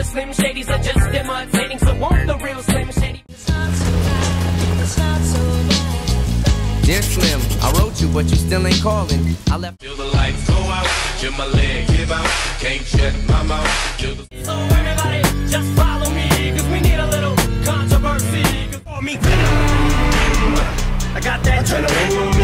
Slim Shadys are just imitating, so won't the real Slim Shady? It's not so bad, it's not so bad. Dear Slim, I wrote you, but you still ain't calling. I left. Till the lights go out, till my leg give out. Can't shut my mouth. Till the So everybody, just follow me, cause we need a little controversy. Call me Venom. I got that adrenaline.